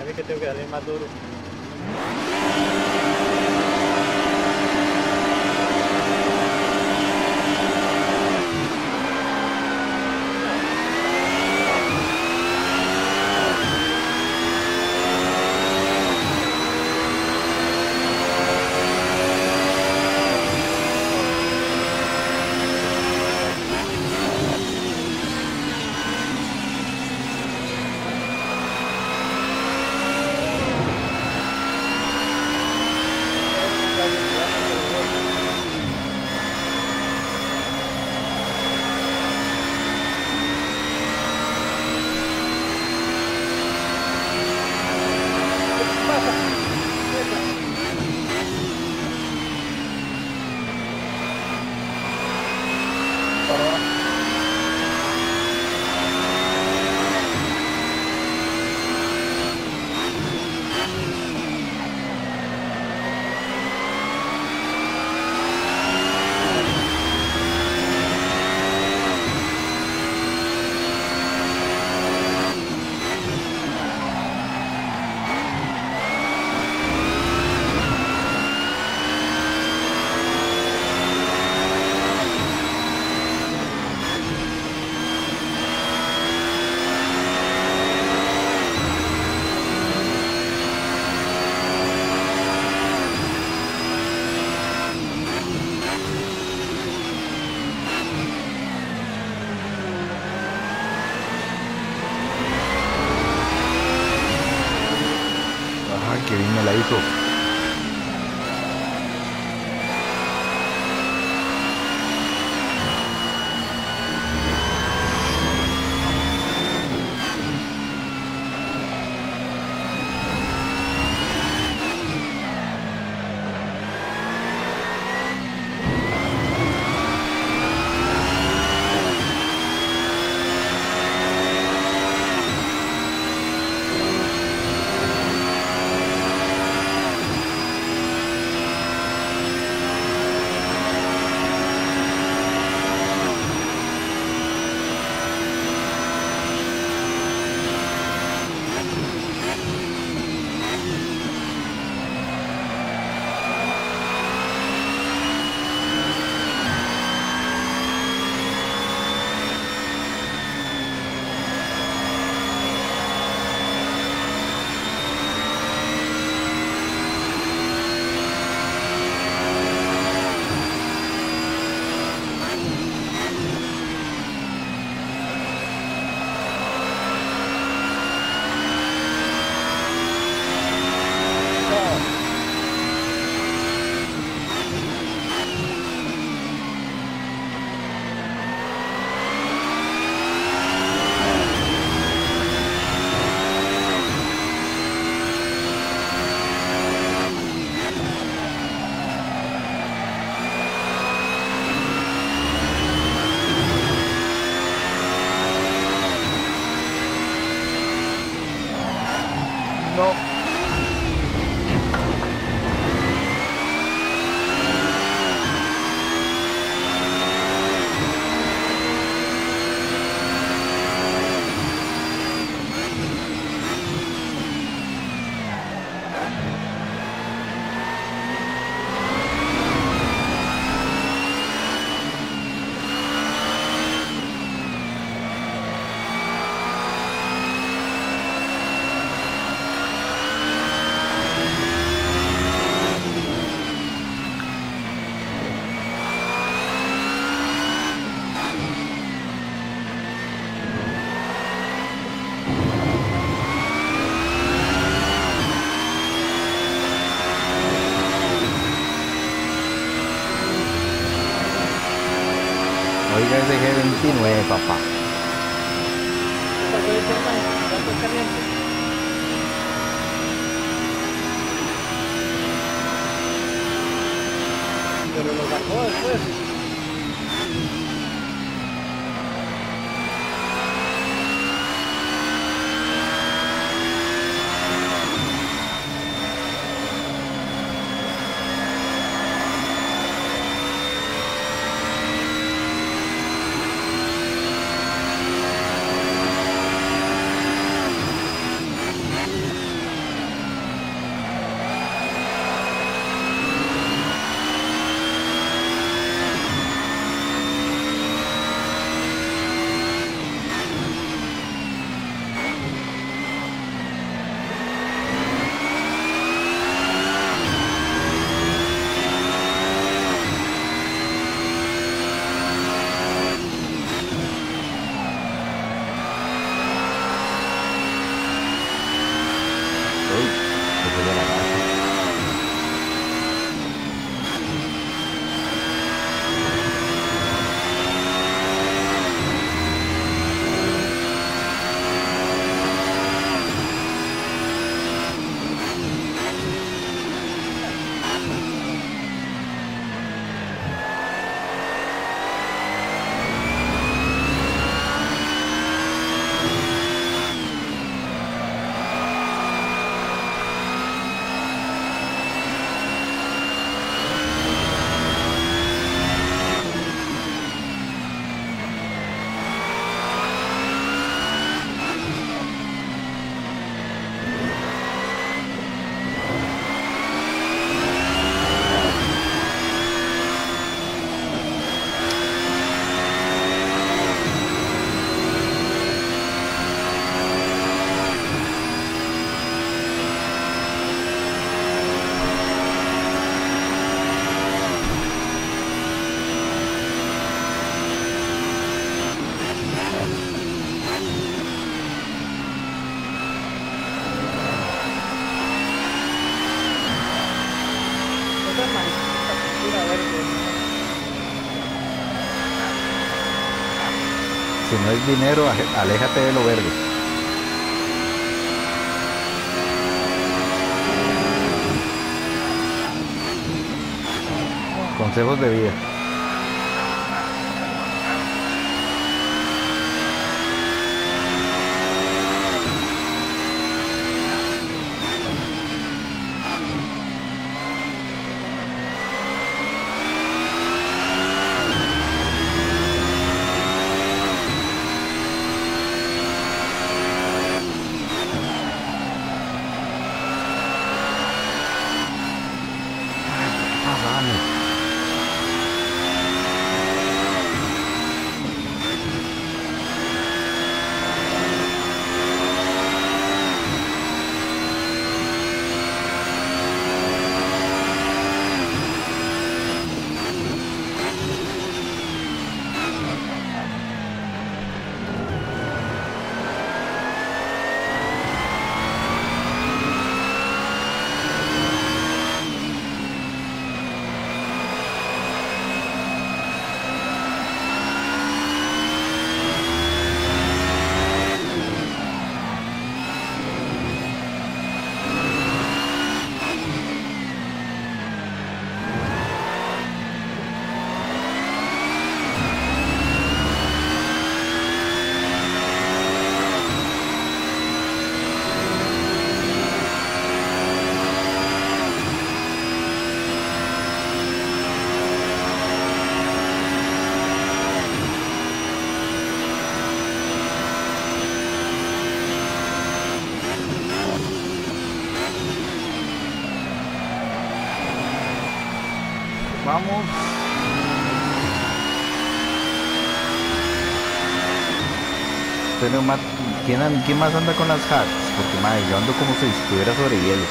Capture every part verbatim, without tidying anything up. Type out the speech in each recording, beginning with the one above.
Es que tengo que darle más duro. Que bien me la hizo. Oiga ese G veintinueve, papá. Pero lo bajó después. no es dinero, aje- aléjate de lo verde. Consejos de vida. Ah, vale. Vamos. Pero, ma- ¿quién, an- quién más anda con las hacks? Porque madre, yo ando como si estuviera sobre hielo.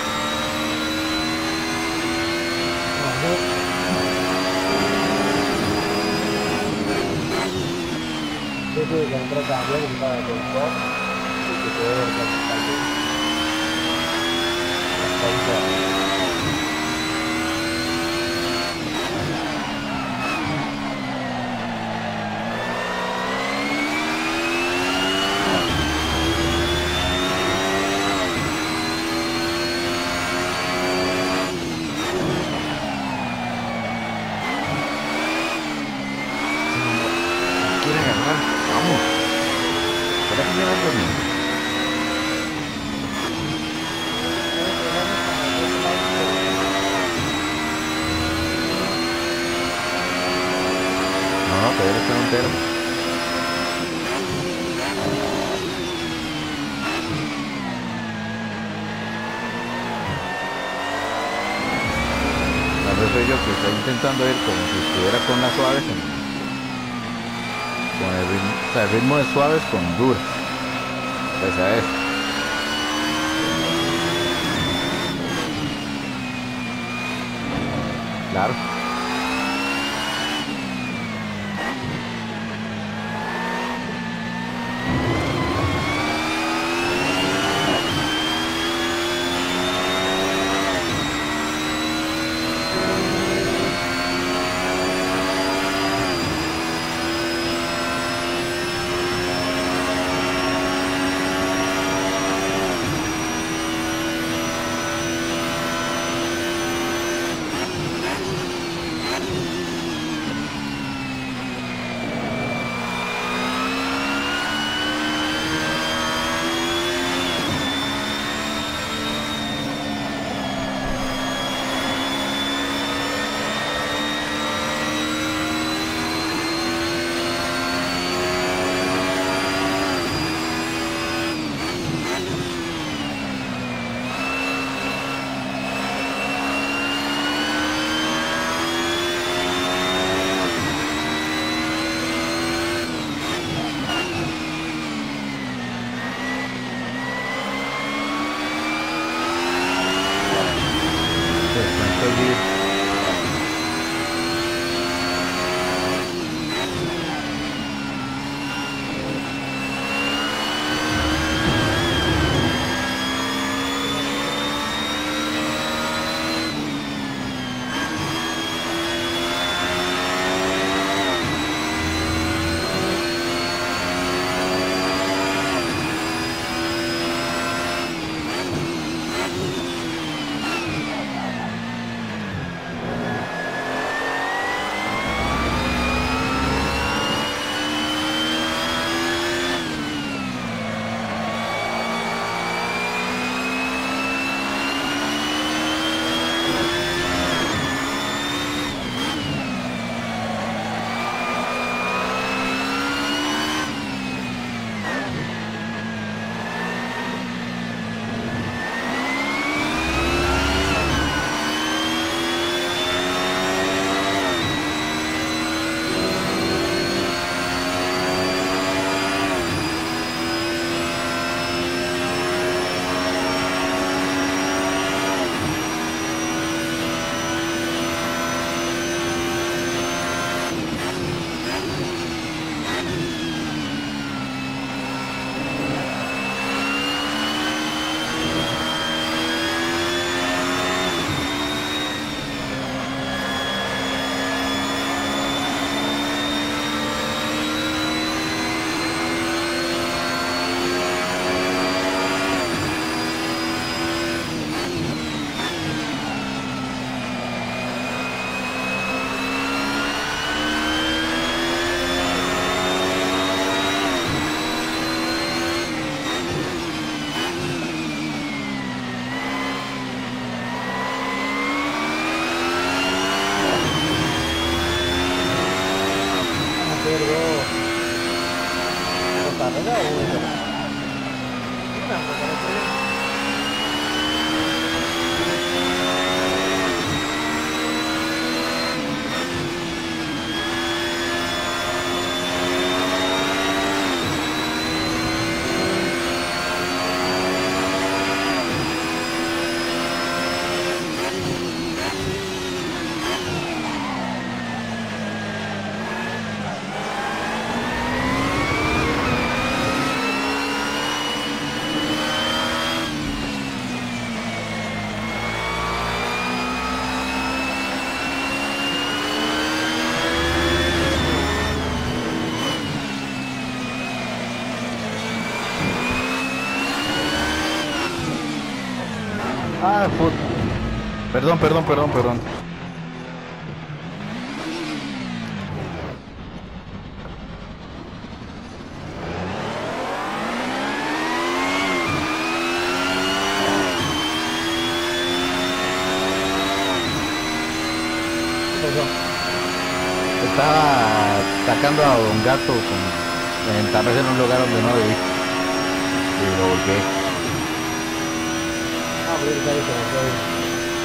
Yo tuve que entrar también, que estaba con vos, y que te veo con la Quiere agarrar. Vamos. ¿Para qué llevas dormido? No, no, Pedro está entero. Tal vez soy yo que está intentando ir como si estuviera con las suaves en- con el ritmo, o sea, el ritmo de suaves con duras. Pues a eso. Claro. esa o esa? Una, me parece bien. Ah, put... Perdón, perdón, perdón, perdón. ¿Qué pasó? Estaba sacando a un gato con, en, tal vez en un lugar donde no debí. Y lo volqué. Ah, pero está ahí, se me fue ahí.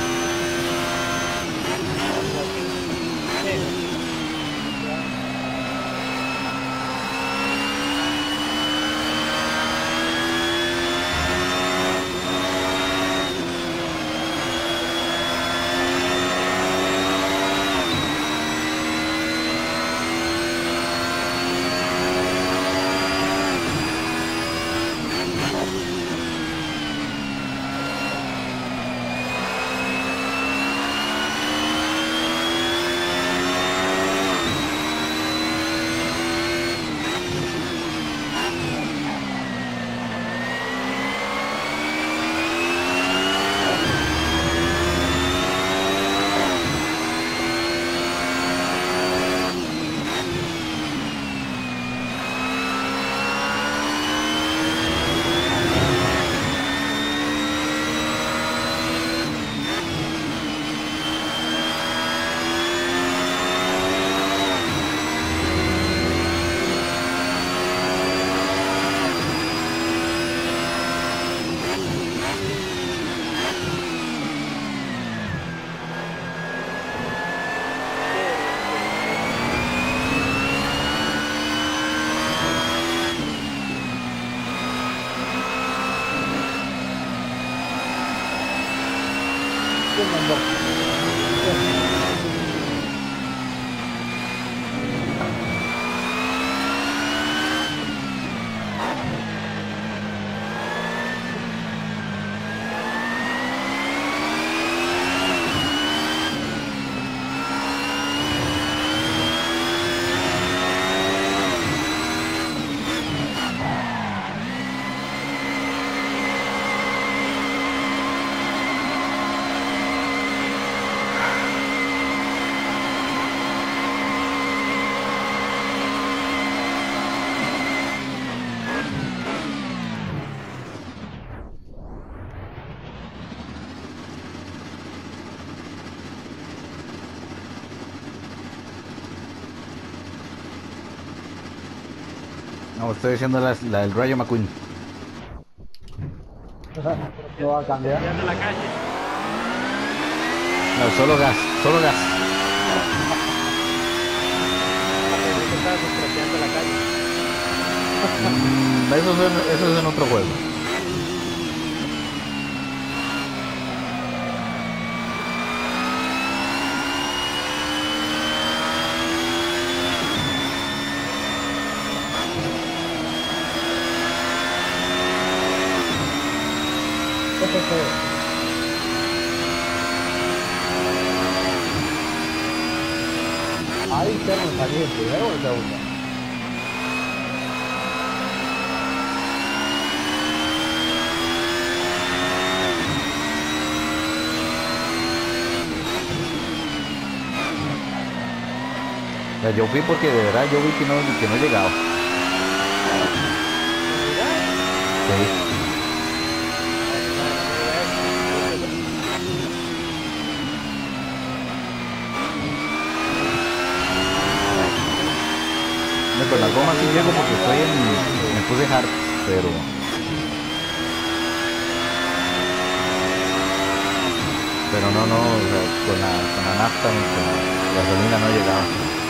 ¿Quién mandó? No, estoy diciendo la, la del Rayo McQueen. No va a cambiar. Tirando la calle. No, solo gas, solo gas. Pensé que estabas estropeando la calle. Mm, eso, es en, eso es en otro juego. ¿Qué fue eso? Ahí está en caliente, ¿eh? ¿O te gusta? O sea, yo fui porque de verdad yo vi que no, que no llegaba. Sí. No, con las gomas sí llego porque estoy en, en puse hard, pero pero no, no, o sea, con la, con la nafta ni con la gasolina no llegaba.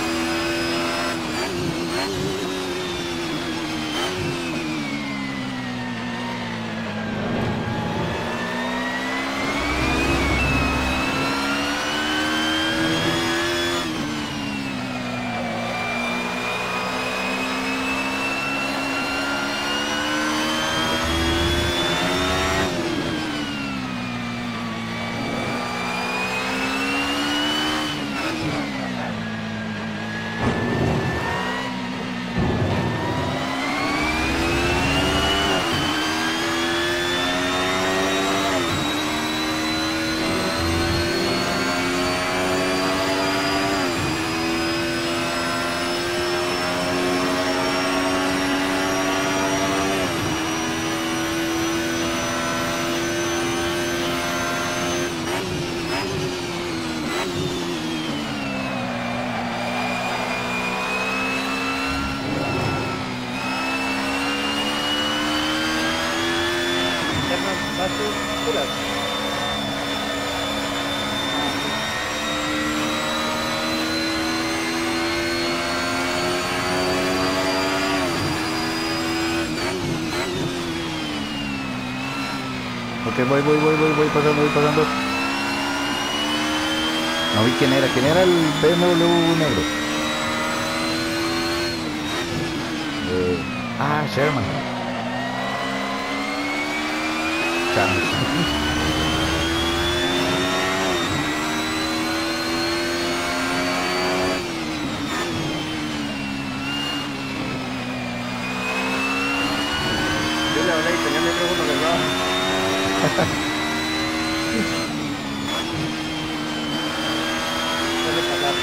Ok, voy, voy, voy, voy, voy pasando, voy pasando. No vi quién era, quién era el B M W negro. Eh, ah, Sherman. Sherman. Yo le hablé y tenía el micrófono cerrado. Suele pasar.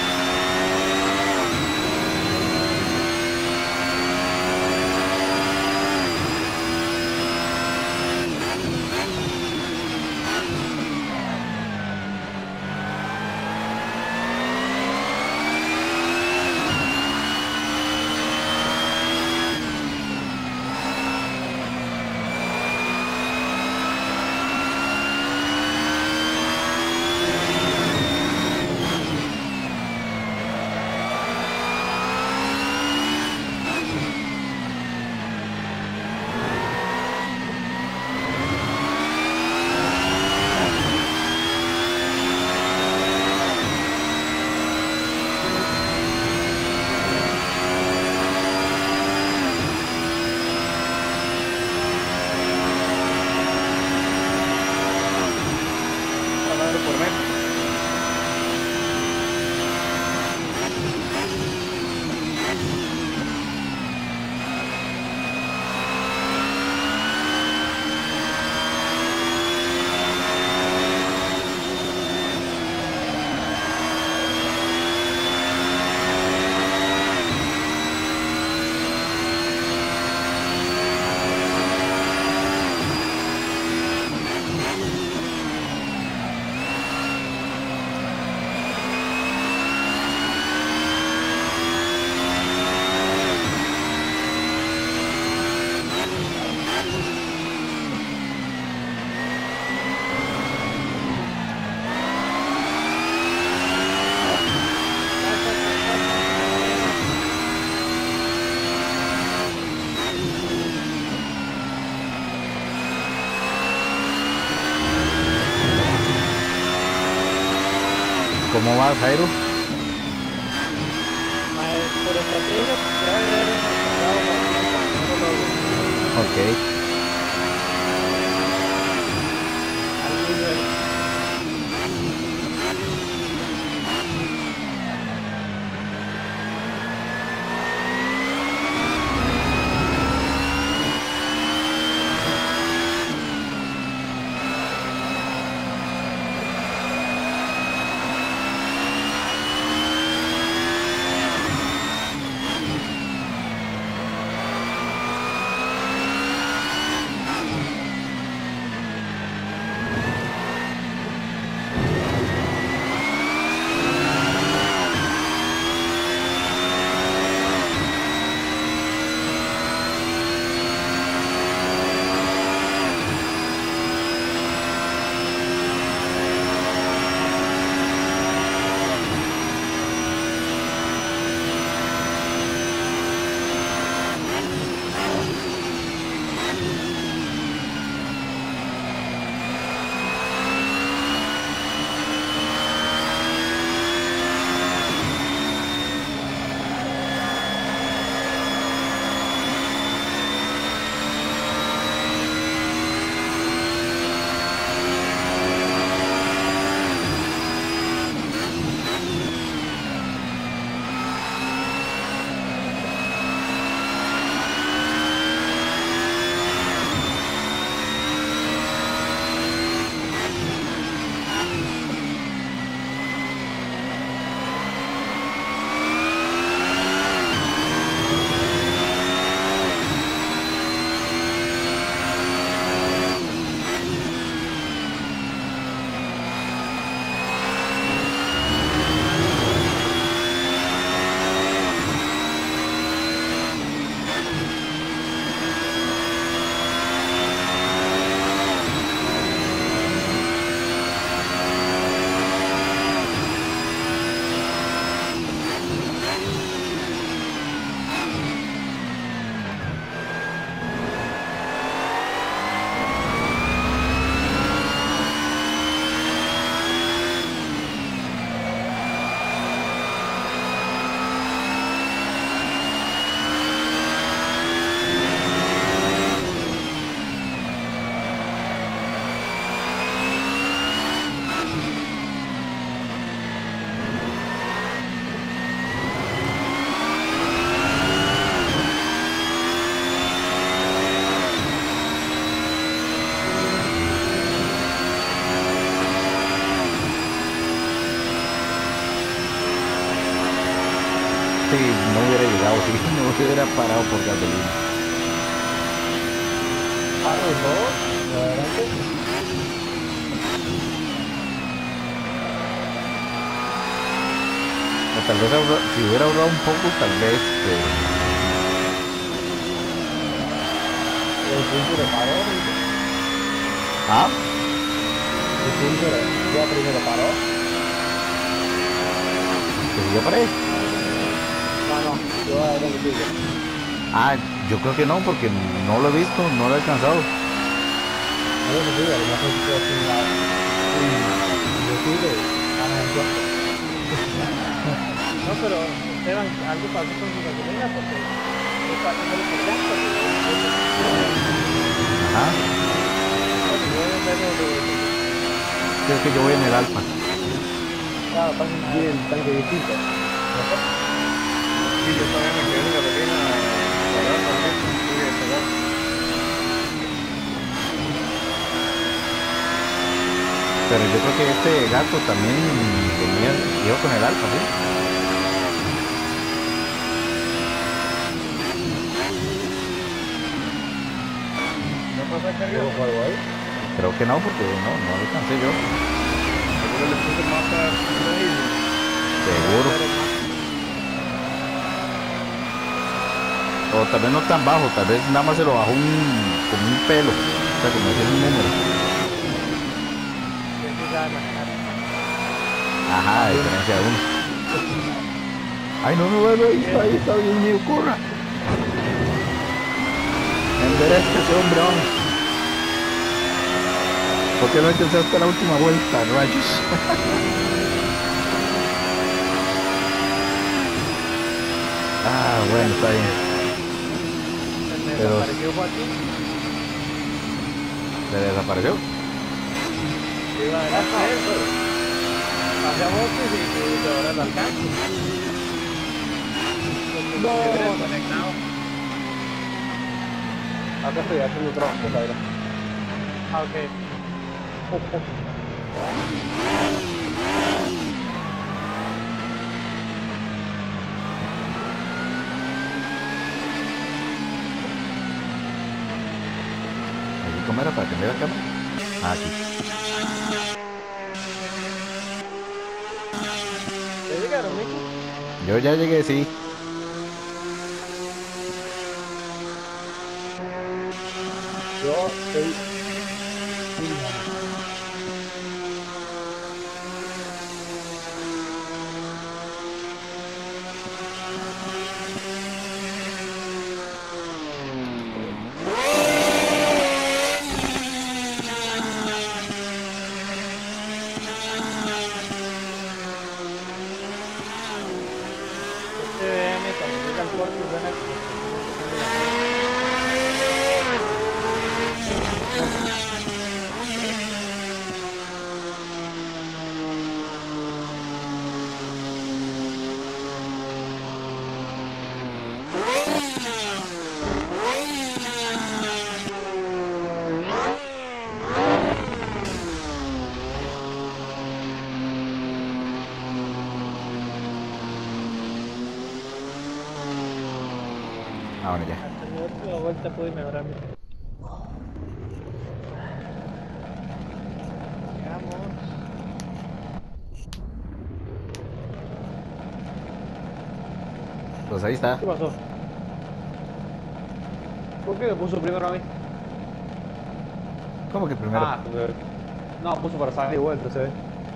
Por metro. ¿Cómo va, Jairo? Por estrategia, ya era el Ok. al nivel. parado, sí, no se hubiera parado por gasolina. Ah, los dos, adelante. O tal vez ahorra- si hubiera ahorrado un poco, tal vez. eh, El punto de paró, ¿no? ¿Ah? El punto de, ya primero paró. ¿Que siguió para ahí? No, no, yo adelante sigo. Ah, yo creo que no, porque no lo he visto, no lo he alcanzado. No lo sigo, a lo mejor se quedó sin la... sin... Yo sigo, vamos en cuarto. No, pero Esteban, algo pasó con su gasolina porque es pasándole por llanto. Ajá. Yo Es que yo voy en el Alfa. Claro, pasan aquí el tanque distinto. Sí, yo también me quedé sin gasolina. Parado también, tuve que pagar. Pero yo creo que este gato también venía, iba con el Alfa, ¿sí? ¿No pasa a cargar? ¿Luego algo ahí? Creo que no, porque no, no lo alcancé yo. Seguro le puse mapa ahí. Seguro. O tal vez no tan bajo, tal vez nada más se lo bajó un, como un pelo. O sea, como decir un número. Ajá, a diferencia de uno. Ay, no me vuelvo ahí, está ahí, está bien mío, corra. Enderezca ese hombre, vamos. ¿Por qué no alcancé hasta la última vuelta, rayos? Ah, bueno, está bien. me Pero- desapareció Joaquín. ¿Se desapareció? Iba adelante de él, pero pasé a botes y, y ahora lo alcanzo. No. Desconectado. Acá estoy haciendo tronco, cabrón. Ah, ok. ¿Aquí cómo era para cambiar la cámara? Ah, aquí. ¿Ya llegaron, Nico? Yo ya llegué, sí. Yo estoy... Este B M cuando llega al puerto suena como... Ah, bueno, ya. Hasta mi última vuelta pude mejorar mi... Llegamos. Pues ahí está. ¿Qué pasó? ¿Por qué me puso primero a mí? ¿Cómo que primero? Ah, porque- no, puso para salir de vuelta, se ve.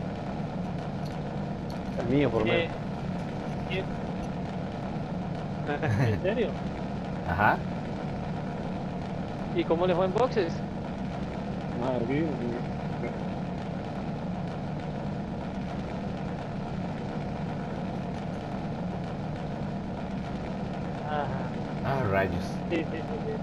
El mío, por lo ¿Qué? menos. ¿Qué? ¿En serio? Ajá. ¿Y cómo le fue en boxes? Ah, aquí. Ajá. Ah, rayos. Sí, sí, sí, sí.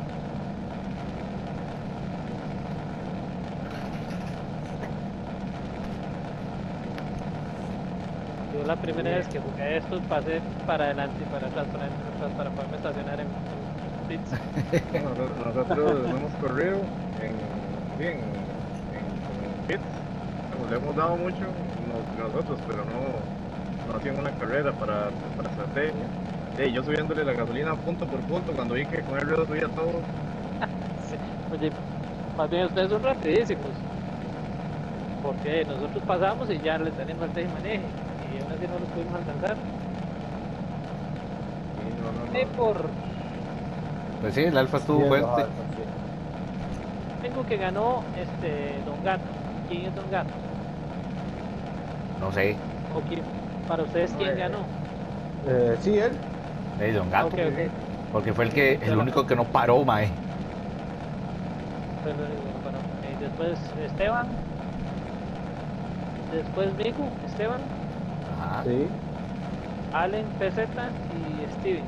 Yo la primera vez que jugué esto pasé para adelante y para atrás, para adelante y para atrás, para poderme estacionar en, en pits. Bueno, nosotros- nosotros hemos corrido en, sí, en, en, en pits. Bueno, le hemos dado mucho nos- nosotros, pero no, no hacíamos una carrera para, para estrategia. Ey, yo subiéndole la gasolina punto por punto cuando vi que con el río subía todo. Sí. Oye, más bien ustedes son rapidísimos. Porque nosotros pasamos y ya les tenemos el deje y maneje. Y aún así no los pudimos alcanzar. Sí, no, no, no. Eh, por Pues sí, el Alfa estuvo Sí, fuerte. Alfa, sí. tengo que ganó este Don Gato. ¿Quién es Don Gato? No sé, ¿O quién? Para ustedes, ¿quién No, eh, ganó? Eh, sí, él. de Don Gato. Ok, ok. Porque fue el que el único que no paró, mae. Pero, bueno, eh, después Esteban. Después Miku, Esteban, Ajá. Sí. Allen, P Z y Steven.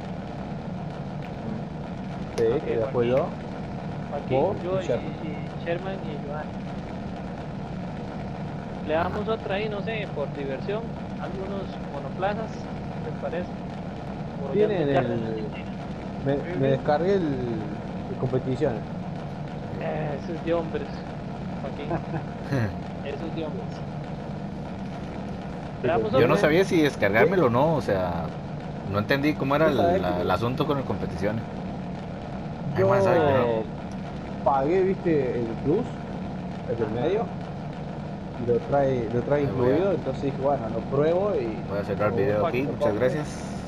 Sí, Ok, y después yo. Joaquín, Vos yo y y, Sherman. y Sherman y Johan. Le damos otra ahí, no sé, por diversión. Algunos monoplazas, ¿les parece? O ya- Tienen ya- el. Me, me descargué el. de competiciones. Eh, Eso es de hombres, Joaquín. Eso es de hombres. Le damos Yo no otra. sabía si descargármelo o no, o sea, no entendí cómo era el, ¿Sabes la- qué? el asunto con las competiciones. Ay, Yo mae, ¿sabe que no? pagué, viste, el plus, el del medio, y lo trae, lo trae Ahí voy a- incluido, entonces dije, bueno, lo pruebo y... Voy a cerrar el o- video o aquí, lo muchas compro. gracias.